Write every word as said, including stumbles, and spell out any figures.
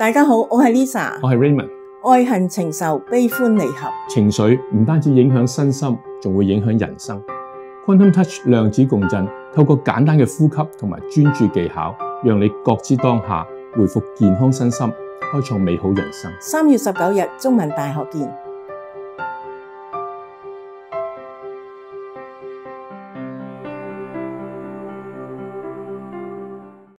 大家好，我係 Lisa， 我係 Raymond。 愛恨情仇悲歡離合， 情緒唔單止影響身心，仲會影響人生。Quantum Touch 量子共振，透過簡單嘅呼吸同埋專注技巧，讓你覺知當下，恢復健康身心，開創美好人生。 三月十九日中文大學見。